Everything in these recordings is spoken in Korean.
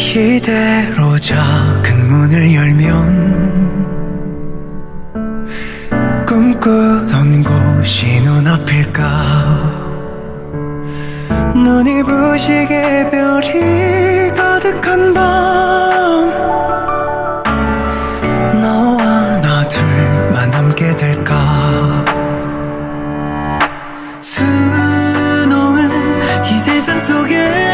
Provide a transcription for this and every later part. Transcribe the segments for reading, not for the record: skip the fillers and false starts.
이대로 작은 문을 열면 꿈꾸던 곳이 눈앞일까. 눈이 부시게 별이 가득한 밤, 너와 나 둘만 함께 될까. 수놓은 이 세상 속에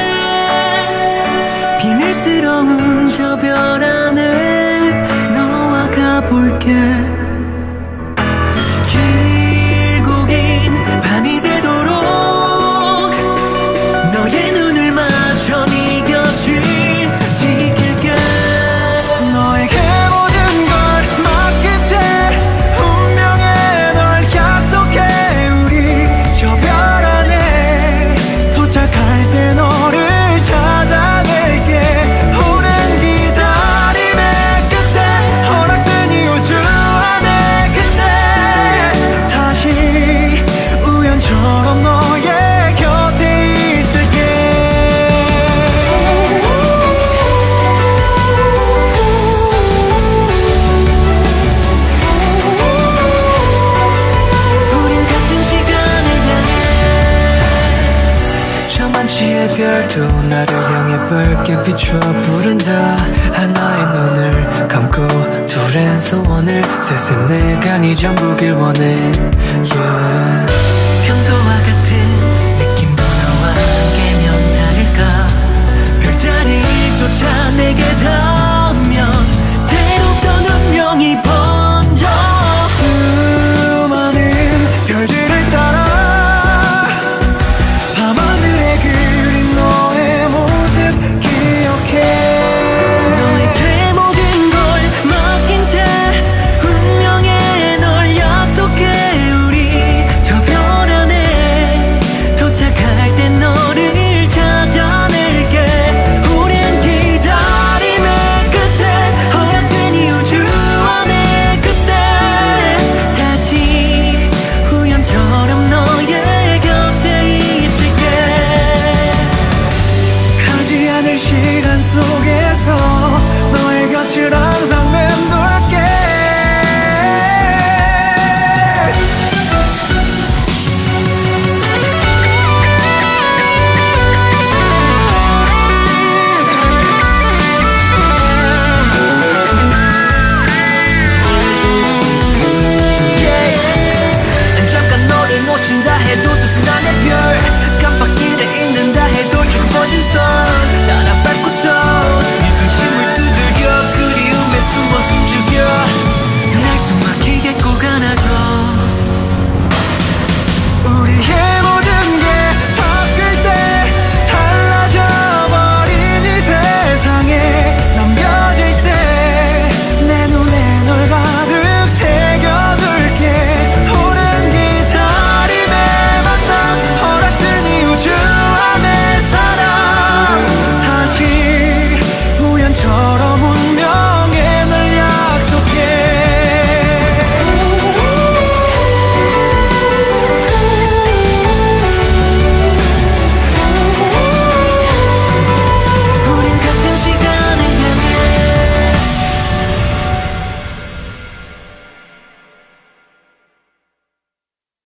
비밀스러운 저 별 안에 너와 가볼게. 길고 긴 밤이 새도록 너의 눈을 마저 네 곁을 지킬게. 너에게 모든 걸 맡긴 채 운명에 널 약속해. 우리 저 별 안에 도착할 때 너를 찾아낼게. 오랜 기다림의 끝에 허락된 이 우주 안에 그때 다시 우연처럼 너의 곁에 있을게. 우린 같은 시간을 향해 저 만치의 별도 나를 향해 붉게 비춰 부른다. 하나의 눈을 감고 둘의 소원을 새세네가 네 전부길 원해. Yeah. 평소와 같은 느낌도 너와 함께면 다를까. 별자리조차 내게 닿으면 새롭던 운명이 번져. 수많은 별들을 따라 밤하늘에 그린 너의 모습 기억해. 너에게 모든 걸 맡긴 채 운명에 널 약속해. 우리 저 별 안에 도착할 때 너를 찾아낼게. 오랜 기다림의 끝에 허락된 이 우주 안에 그때 다시 우연처럼 너의 곁에 있을게. 가지 않을 시간 속에서 너의 곁을 항상